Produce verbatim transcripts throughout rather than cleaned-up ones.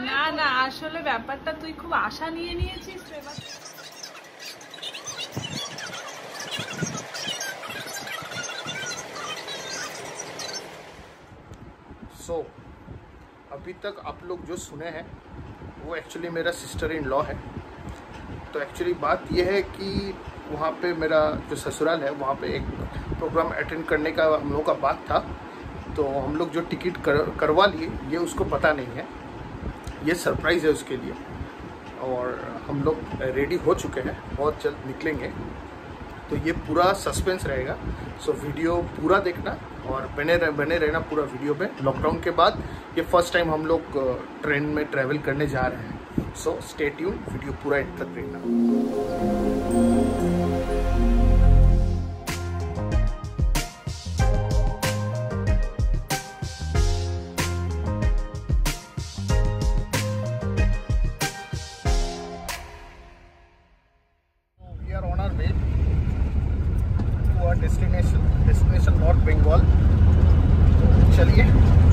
না না আসলে ব্যাপারটা তুই খুব আশা নিয়ে নিয়েছিস তো এবার। सो so, अभी तक आप लोग जो सुने हैं वो एक्चुअली मेरा सिस्टर इन लॉ है। तो एक्चुअली बात यह है कि वहाँ पे मेरा जो ससुराल है वहाँ पे एक प्रोग्राम अटेंड करने का हम लोगों का बात था। तो हम लोग जो टिकट कर, करवा लिए ये उसको पता नहीं है, ये सरप्राइज़ है उसके लिए। और हम लोग रेडी हो चुके हैं, बहुत जल्द निकलेंगे। तो ये पूरा सस्पेंस रहेगा। सो वीडियो पूरा देखना और बने रह, बने रहना पूरा वीडियो में। लॉकडाउन के बाद ये फर्स्ट टाइम हम लोग ट्रेन में ट्रैवल करने जा रहे हैं। सो स्टे ट्यून, वीडियो पूरा एंड तक देखना। Destination destination north Bengal. चलिए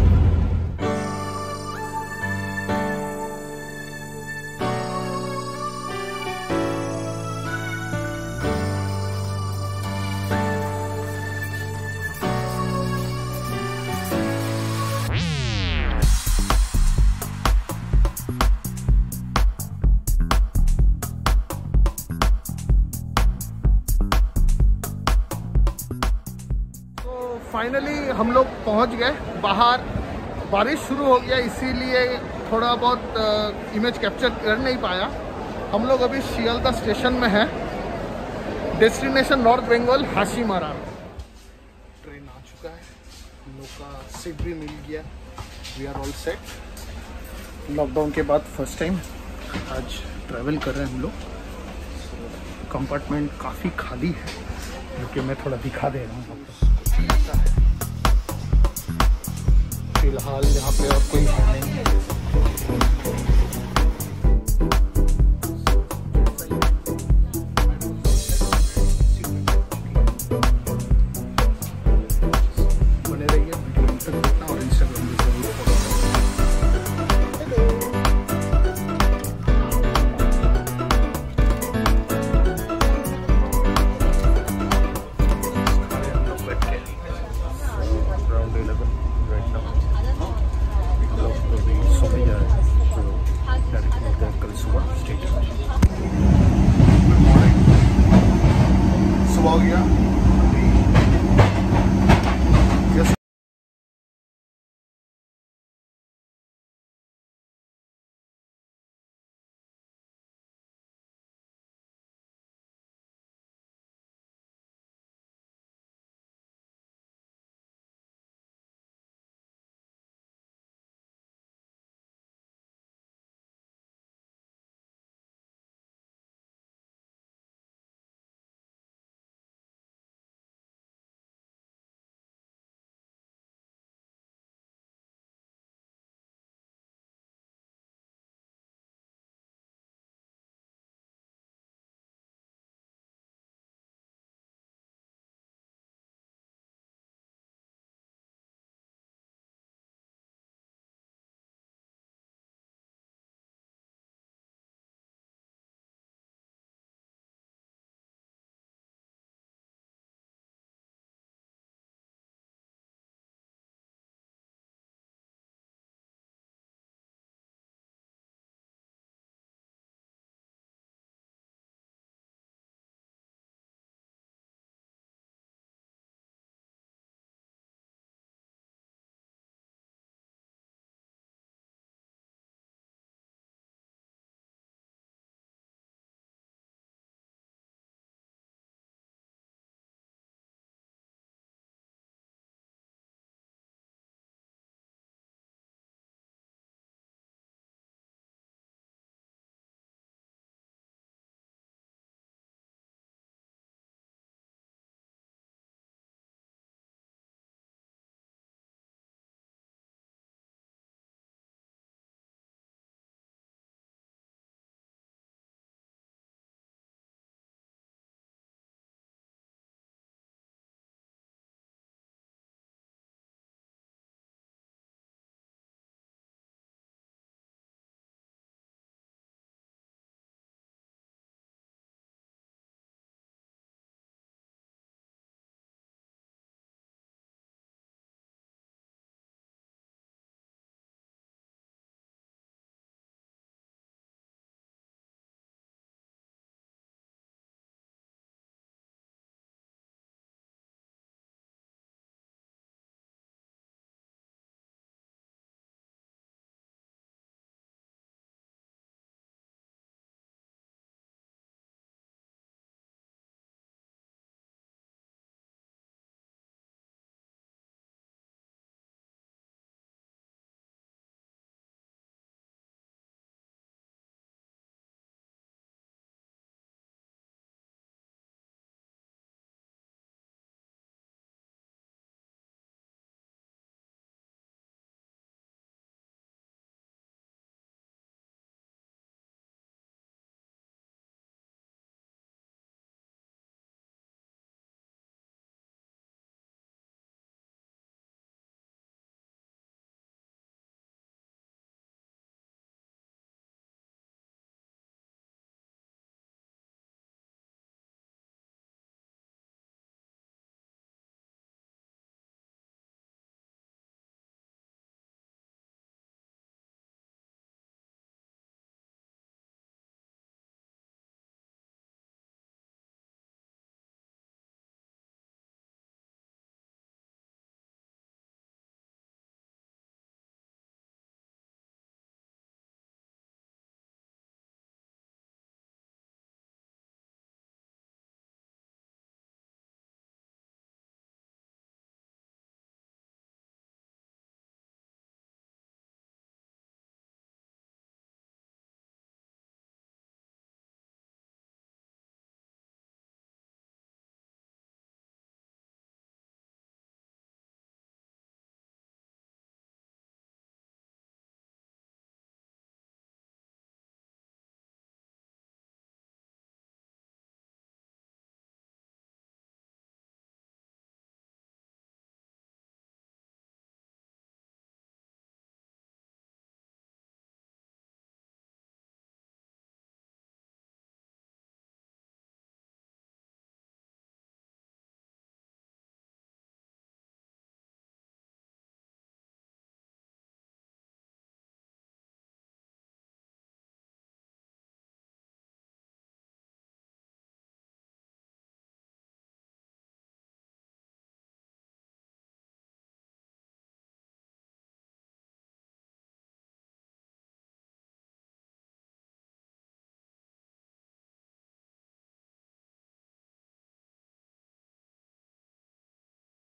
फाइनली हम लोग पहुंच गए बाहर। बारिश शुरू हो गया इसीलिए थोड़ा बहुत इमेज कैप्चर कर नहीं पाया। हम लोग अभी शियालदा स्टेशन में हैं। Destination north Bengal Hasimara. Train आ चुका है, हम लोग का सीट भी मिल गया। We are all set. Lockdown के बाद फर्स्ट टाइम आज ट्रैवल कर रहे हैं हम लोग। कंपार्टमेंट काफ़ी खाली है जो कि मैं थोड़ा दिखा दे रहा हूँ आपको। फिलहाल यहाँ पे और कोई है नहीं। बने रहिए, वीडियो तक देखना और इंस्टाग्राम पे जरूर follow Round Eleven right now.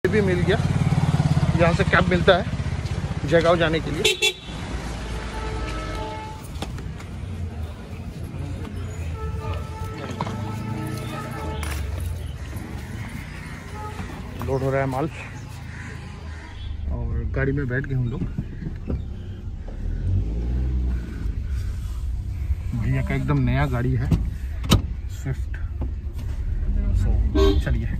भी मिल गया, यहाँ से कैब मिलता है जयगांव जाने के लिए। लोड हो रहा है माल और गाड़ी में बैठ गए हम लोग। भैया का एकदम नया गाड़ी है स्विफ्ट। सो चलिए।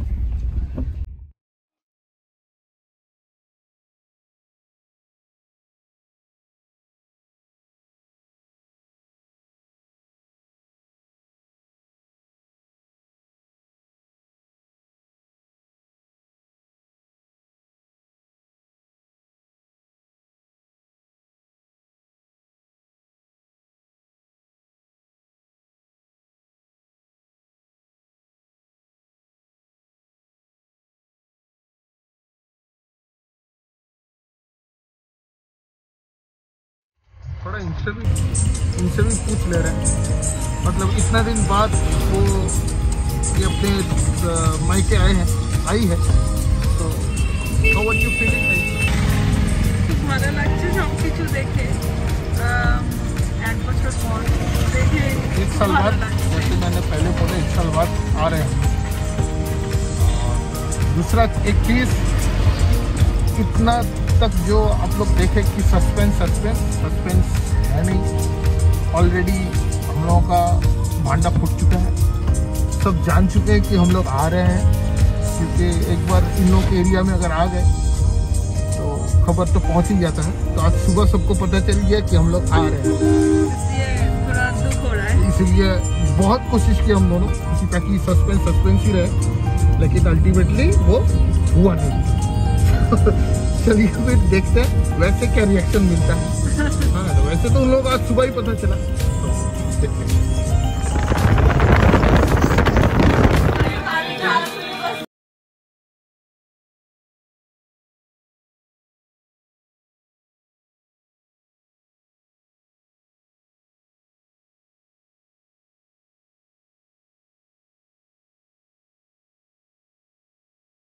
थोड़ा इनसे भी इनसे भी पूछ ले रहे हैं, मतलब इतना दिन बाद वो ये अपने मायके आए हैं आई है, तो हाउ आर यू फीलिंग? খুব ভালো লাগছে সবকিছু দেখে, এক বছর পর দেখে एक साल बाद, जैसे मैंने पहले बोला एक साल बाद आ रहे हैं। दूसरा एक चीज़, इतना तक जो आप लोग देखे कि सस्पेंस सस्पेंस सस्पेंस है नहीं, ऑलरेडी हम लोगों का भांडा फूट चुका है। सब जान चुके हैं कि हम लोग आ रहे हैं, क्योंकि एक बार इन लोगों के एरिया में अगर आ गए तो खबर तो पहुंच ही जाता है। तो आज सुबह सबको पता चल गया कि हम लोग आ रहे हैं, इसलिए थोड़ा दुख हो रहा है। इसलिए बहुत कोशिश की हम दोनों कि ताकि सस्पेंस सस्पेंस ही रहे, लेकिन अल्टीमेटली वो हुआ नहीं। चलिए फिर देखते हैं वैसे क्या रिएक्शन मिलता है। हाँ, तो वैसे तो उन लोग आज सुबह ही पता चला, तो देखते हैं।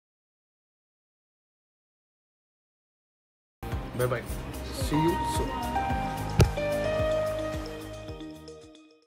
Bye bye, see you soon.